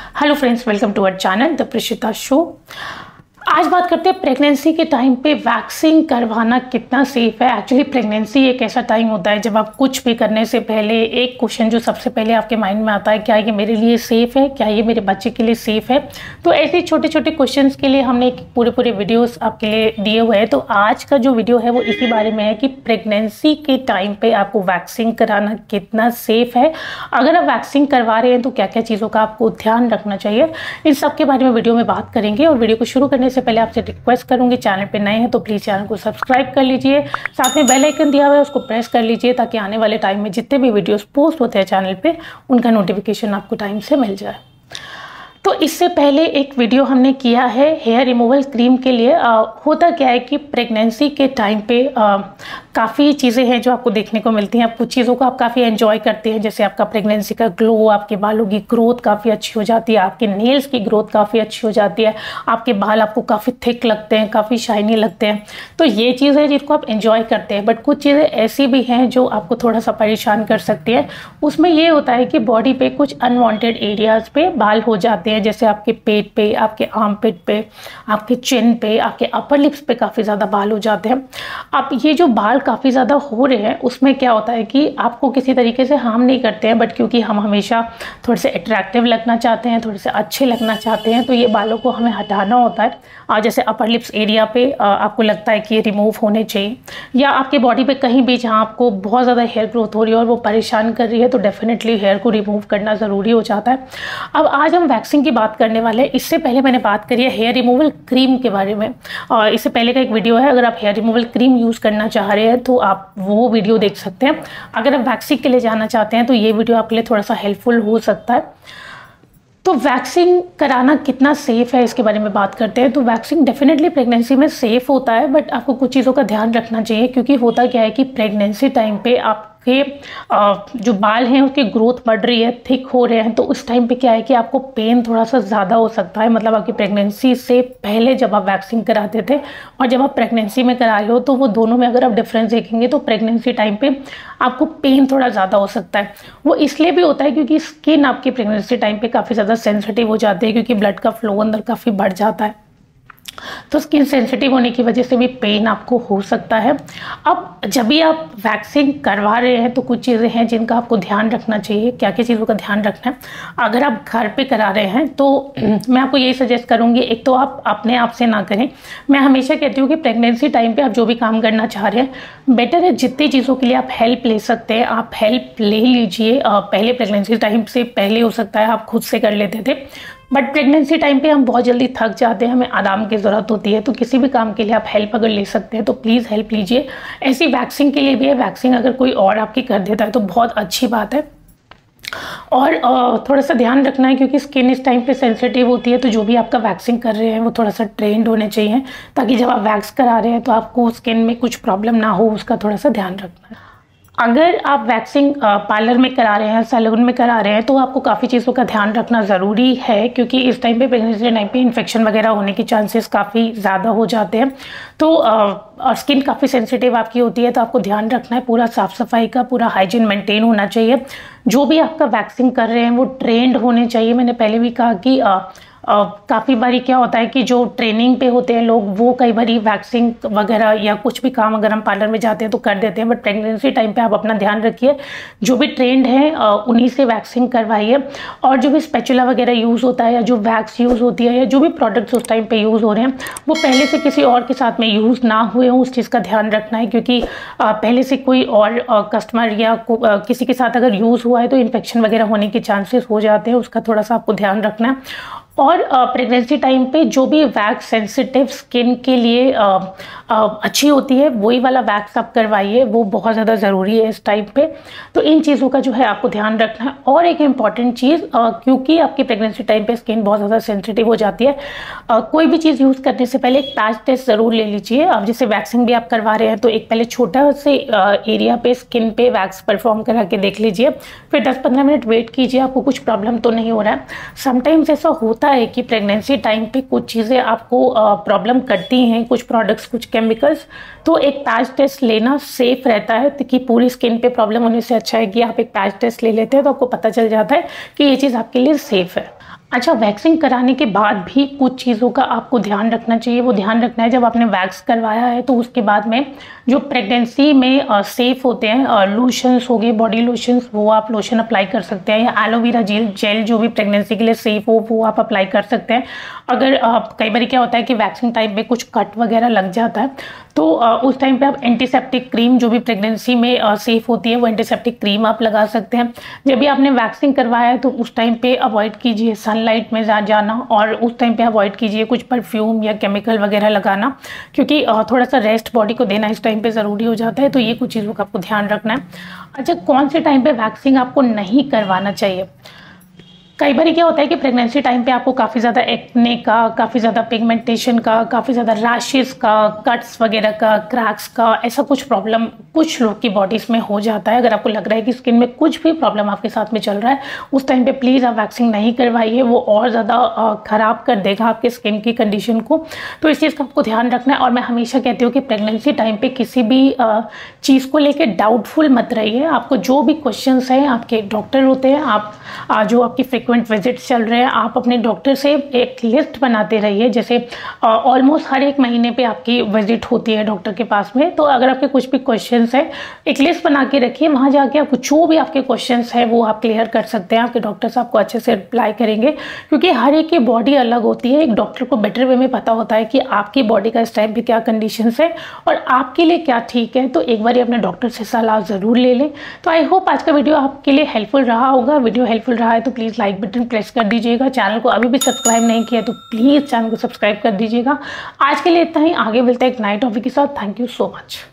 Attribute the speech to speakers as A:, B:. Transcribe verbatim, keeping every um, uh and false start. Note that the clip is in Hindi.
A: Hello friends, welcome to our channel the Prishita show. आज बात करते हैं प्रेगनेंसी के टाइम पे वैक्सिंग करवाना कितना सेफ है। एक्चुअली प्रेगनेंसी एक ऐसा टाइम होता है जब आप कुछ भी करने से पहले एक क्वेश्चन जो सबसे पहले आपके माइंड में आता है, क्या ये मेरे लिए सेफ़ है, क्या ये मेरे बच्चे के लिए सेफ़ है। तो ऐसे छोटे छोटे क्वेश्चंस के लिए हमने एक पूरे पूरे वीडियोस आपके लिए दिए हुए हैं। तो आज का जो वीडियो है वो इसी बारे में है कि प्रेगनेंसी के टाइम पे आपको वैक्सिंग कराना कितना सेफ़ है। अगर आप वैक्सिंग करवा रहे हैं तो क्या क्या चीज़ों का आपको ध्यान रखना चाहिए, इन सब के बारे में वीडियो में बात करेंगे। और वीडियो को शुरू करने से पहले आपसे रिक्वेस्ट करूंगी, चैनल पे नए हैं तो प्लीज़ चैनल को सब्सक्राइब कर लीजिए, साथ में बेल आइकन दिया हुआ है उसको प्रेस कर लीजिए ताकि आने वाले टाइम में जितने भी वीडियोस पोस्ट होते हैं चैनल पे उनका नोटिफिकेशन आपको टाइम से मिल जाए। तो इससे पहले एक वीडियो हमने किया है हेयर रिमूवल क्रीम के लिए। आ, होता क्या है कि प्रेगनेंसी के टाइम पे काफ़ी चीज़ें हैं जो आपको देखने को मिलती हैं। आप कुछ चीज़ों को आप काफ़ी एंजॉय करते हैं, जैसे आपका प्रेगनेंसी का ग्लो, आपके बालों की ग्रोथ काफ़ी अच्छी हो जाती है, आपके नेल्स की ग्रोथ काफ़ी अच्छी हो जाती है, आपके बाल आपको काफ़ी थिक लगते हैं, काफ़ी शाइनी लगते हैं। तो ये चीज़ें जिनको आप एंजॉय करते हैं। बट कुछ चीज़ें ऐसी भी हैं जो आपको थोड़ा सा परेशान कर सकती है। उसमें ये होता है कि बॉडी पे कुछ अनवांटेड एरियाज़ पे बाल हो जाते हैं, जैसे आपके पेट पे, आपके आर्म पिट पे, आपके चिन पे, आपके अपर लिप्स पे काफ़ी ज़्यादा बाल हो जाते हैं। अब ये जो बाल काफ़ी ज़्यादा हो रहे हैं उसमें क्या होता है कि आपको किसी तरीके से हार्म नहीं करते हैं, बट क्योंकि हम हमेशा थोड़े से अट्रैक्टिव लगना चाहते हैं, थोड़े से अच्छे लगना चाहते हैं, तो ये बालों को हमें हटाना होता है। और जैसे अपर लिप्स एरिया पे आपको लगता है कि ये रिमूव होने चाहिए, या आपके बॉडी पे कहीं भी जहाँ आपको बहुत ज़्यादा हेयर ग्रोथ हो रही है और वो परेशान कर रही है, तो डेफिनेटली हेयर को रिमूव करना ज़रूरी हो जाता है। अब आज हम वैक्सिंग की बात करने वाले हैं। इससे पहले मैंने बात करी है हेयर रिमूवल क्रीम के बारे में, और इससे पहले का एक वीडियो है। अगर आप हेयर रिमूवल क्रीम यूज़ करना चाह रहे हैं तो आप वो वीडियो देख सकते हैं। अगर आप वैक्सिंग के लिए जाना चाहते हैं तो ये वीडियो आपके लिए थोड़ा सा हेल्पफुल हो सकता है। तो वैक्सिंग कराना कितना सेफ़ है इसके बारे में बात करते हैं। तो वैक्सिंग डेफिनेटली प्रेगनेंसी में सेफ़ होता है, बट आपको कुछ चीज़ों का ध्यान रखना चाहिए, क्योंकि होता क्या है कि प्रेगनेंसी टाइम पे आप के जो बाल हैं उसकी ग्रोथ बढ़ रही है, थिक हो रहे हैं, तो उस टाइम पे क्या है कि आपको पेन थोड़ा सा ज़्यादा हो सकता है। मतलब आपकी प्रेगनेंसी से पहले जब आप वैक्सिंग कराते थे और जब आप प्रेगनेंसी में करा रहे हो, तो वो दोनों में अगर आप डिफरेंस देखेंगे तो प्रेगनेंसी टाइम पे आपको पेन थोड़ा ज़्यादा हो सकता है। वो इसलिए भी होता है क्योंकि स्किन आपकी प्रेगनेंसी टाइम पर काफ़ी ज़्यादा सेंसिटिव हो जाती है, क्योंकि ब्लड का फ्लो अंदर काफ़ी बढ़ जाता है। तो स्किन सेंसिटिव होने की वजह से भी पेन आपको हो सकता है। अब जब भी आप वैक्सिंग करवा रहे हैं तो कुछ चीज़ें हैं जिनका आपको ध्यान रखना चाहिए। क्या क्या चीज़ों का ध्यान रखना है अगर आप घर पे करा रहे हैं, तो मैं आपको यही सजेस्ट करूँगी, एक तो आप अपने आप से ना करें। मैं हमेशा कहती हूँ कि प्रेगनेंसी टाइम पे आप जो भी काम करना चाह रहे हैं, बेटर है जितनी चीज़ों के लिए आप हेल्प ले सकते हैं आप हेल्प ले लीजिए। पहले प्रेगनेंसी टाइम से पहले हो सकता है आप खुद से कर लेते थे, बट प्रेगनेंसी टाइम पे हम बहुत जल्दी थक जाते हैं, हमें आराम की ज़रूरत होती है। तो किसी भी काम के लिए आप हेल्प अगर ले सकते हैं तो प्लीज़ हेल्प लीजिए। ऐसी वैक्सिंग के लिए भी है, वैक्सिंग अगर कोई और आपकी कर देता है तो बहुत अच्छी बात है। और थोड़ा सा ध्यान रखना है क्योंकि स्किन इस टाइम पे सेंसिटिव होती है, तो जो भी आपका वैक्सिंग कर रहे हैं वो थोड़ा सा ट्रेंड होने चाहिए, ताकि जब आप वैक्स करा रहे हैं तो आपको स्किन में कुछ प्रॉब्लम ना हो, उसका थोड़ा सा ध्यान रखना है। अगर आप वैक्सिंग पार्लर में करा रहे हैं, सैलून में करा रहे हैं, तो आपको काफ़ी चीज़ों का ध्यान रखना ज़रूरी है, क्योंकि इस टाइम पे प्रेगनेंसी टाइम पे इन्फेक्शन वगैरह होने के चांसेस काफ़ी ज़्यादा हो जाते हैं। तो और स्किन काफ़ी सेंसिटिव आपकी होती है, तो आपको ध्यान रखना है पूरा साफ़ सफाई का, पूरा हाइजीन मेंटेन होना चाहिए। जो भी आपका वैक्सिंग कर रहे हैं वो ट्रेंड होने चाहिए। मैंने पहले भी कहा कि आ, Uh, काफ़ी बारी क्या होता है कि जो ट्रेनिंग पे होते हैं लोग, वो कई बारी वैक्सिंग वगैरह या कुछ भी काम अगर हम पार्लर में जाते हैं तो कर देते हैं, बट प्रेगनेंसी टाइम पे आप अपना ध्यान रखिए। जो भी ट्रेंड है uh, उन्हीं से वैक्सिंग करवाइए। और जो भी स्पैचुला वगैरह यूज़ होता है या जो वैक्स यूज़ होती है या जो भी प्रोडक्ट्स उस टाइम पे यूज़ हो रहे हैं वो पहले से किसी और के साथ में यूज़ ना हुए हों, उस चीज़ का ध्यान रखना है। क्योंकि uh, पहले से कोई और कस्टमर uh, या uh, किसी के साथ अगर यूज़ हुआ है तो इन्फेक्शन वगैरह होने के चांसेस हो जाते हैं, उसका थोड़ा सा आपको ध्यान रखना है। और प्रेगनेंसी टाइम पे जो भी वैक्स सेंसिटिव स्किन के लिए आ, आ, अच्छी होती है वही वाला वैक्स आप करवाइए, वो बहुत ज़्यादा ज़रूरी है इस टाइम पे। तो इन चीज़ों का जो है आपको ध्यान रखना है। और एक इम्पॉर्टेंट चीज़, क्योंकि आपकी प्रेगनेंसी टाइम पे स्किन बहुत ज़्यादा सेंसिटिव हो जाती है, आ, कोई भी चीज़ यूज़ करने से पहले एक पैच टेस्ट ज़रूर ले लीजिए। अब जैसे वैक्सिंग भी आप करवा रहे हैं तो एक पहले छोटा से एरिया पे स्किन पे वैक्स परफॉर्म करा के देख लीजिए, फिर दस पंद्रह मिनट वेट कीजिए, आपको कुछ प्रॉब्लम तो नहीं हो रहा है। समटाइम्स ऐसा होता है कि प्रेगनेंसी टाइम पे कुछ चीज़ें आपको प्रॉब्लम करती हैं, कुछ प्रोडक्ट्स, कुछ केमिकल्स, तो एक पैच टेस्ट लेना सेफ रहता है। कि पूरी स्किन पे प्रॉब्लम होने से अच्छा है कि आप एक पैच टेस्ट ले लेते हैं, तो आपको पता चल जाता है कि ये चीज़ आपके लिए सेफ है। अच्छा, वैक्सिंग कराने के बाद भी कुछ चीज़ों का आपको ध्यान रखना चाहिए। वो ध्यान रखना है, जब आपने वैक्स करवाया है तो उसके बाद में जो प्रेगनेंसी में सेफ़ होते हैं लोशंस हो गए, बॉडी लोशंस, वो आप लोशन अप्लाई कर सकते हैं, या एलोवेरा जेल जेल जो भी प्रेगनेंसी के लिए सेफ़ हो वो आप अप्लाई कर सकते हैं। अगर आप, कई बार क्या होता है कि वैक्सिंग टाइम में कुछ कट वगैरह लग जाता है, तो उस टाइम पे आप एंटीसेप्टिक क्रीम जो भी प्रेगनेंसी में सेफ़ होती है वो एंटीसेप्टिक क्रीम आप लगा सकते हैं। जब भी आपने वैक्सिंग करवाया है तो उस टाइम पे अवॉइड कीजिए सनलाइट में जा जाना, और उस टाइम पे अवॉइड कीजिए कुछ परफ्यूम या केमिकल वगैरह लगाना, क्योंकि थोड़ा सा रेस्ट बॉडी को देना इस टाइम पे ज़रूरी हो जाता है। तो ये कुछ चीज़ों का आपको ध्यान रखना है। अच्छा, कौन से टाइम पे वैक्सिंग आपको नहीं करवाना चाहिए? कई बार क्या होता है कि प्रेगनेंसी टाइम पे आपको काफ़ी ज़्यादा एक्ने का, काफ़ी ज़्यादा पिगमेंटेशन का, काफ़ी ज़्यादा रैशेस का, कट्स वगैरह का, क्रैक्स का, ऐसा कुछ प्रॉब्लम कुछ लोग की बॉडीज़ में हो जाता है। अगर आपको लग रहा है कि स्किन में कुछ भी प्रॉब्लम आपके साथ में चल रहा है, उस टाइम पे प्लीज़ आप वैक्सिंग नहीं करवाइए, वो और ज़्यादा ख़राब कर देगा आपके स्किन की कंडीशन को। तो इस चीज़ का आपको ध्यान रखना है। और मैं हमेशा कहती हूँ कि प्रेगनेंसी टाइम पर किसी भी चीज़ को लेकर डाउटफुल मत रहिए। आपको जो भी क्वेश्चन हैं, आपके डॉक्टर होते हैं, आप जो आपकी फ्रिक्वेंट विजिट्स चल रहे हैं, आप अपने डॉक्टर से एक लिस्ट बनाते रहिए। जैसे ऑलमोस्ट हर एक महीने पे आपकी विजिट होती है डॉक्टर के पास में, तो अगर आपके कुछ भी क्वेश्चंस हैं, एक लिस्ट बना के रखिए। वहाँ जाके आपको जो भी आपके क्वेश्चंस हैं वो आप क्लियर कर सकते हैं। आपके डॉक्टर्स आपको अच्छे से रिप्लाई करेंगे, क्योंकि हर एक की बॉडी अलग होती है। एक डॉक्टर को बेटर वे में पता होता है कि आपकी बॉडी का इस टाइम पे क्या कंडीशंस है और आपके लिए क्या ठीक है। तो एक बार अपने डॉक्टर से सलाह ज़रूर ले लें। तो आई होप आज का वीडियो आपके लिए हेल्पफुल रहा होगा। वीडियो हेल्पफुल रहा है तो प्लीज़ लाइक बटन प्रेस कर दीजिएगा। चैनल को अभी भी सब्सक्राइब नहीं किया तो प्लीज़ चैनल को सब्सक्राइब कर दीजिएगा। आज के लिए इतना ही, आगे मिलते हैं एक नए टॉपिक के साथ। Thank you so much.